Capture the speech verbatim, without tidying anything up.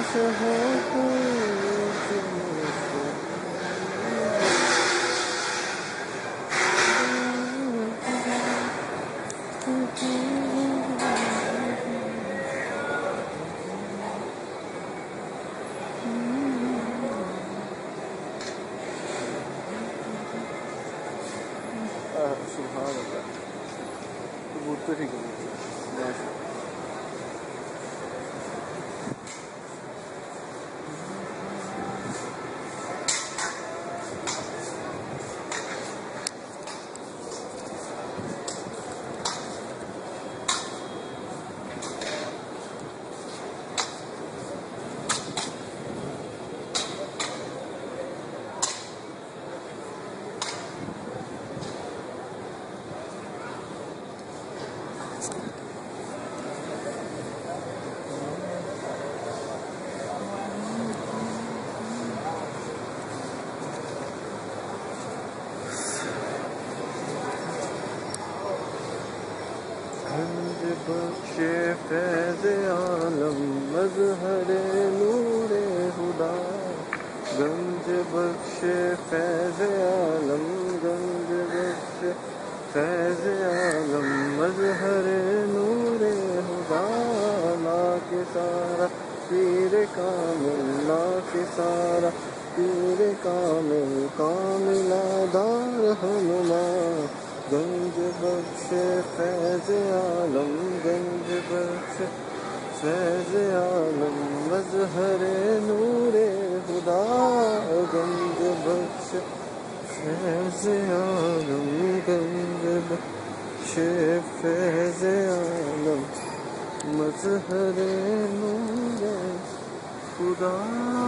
खुश हो सुभान अल्लाह। कबूतर ही कबूतर। गंज बख्शे फैज़ आलम मज़हर नूरे खुदा। गंज बख्शे फैज़ आलम गंज बख्शे फैज़ आलम मज़हर नूरे खुदा। ना के सारा पीर कामिल ना के सारा पीर कामिल कामिला दार हनुमा। गंज बख्शे फैज़ आलम गंज बख्शे फैज़ आलम मज़हर नूरे खुदा। गंज बख्शे फैज़ आलम गंज बख्शे फैज़ आलम मज़हर नूरे खुदा।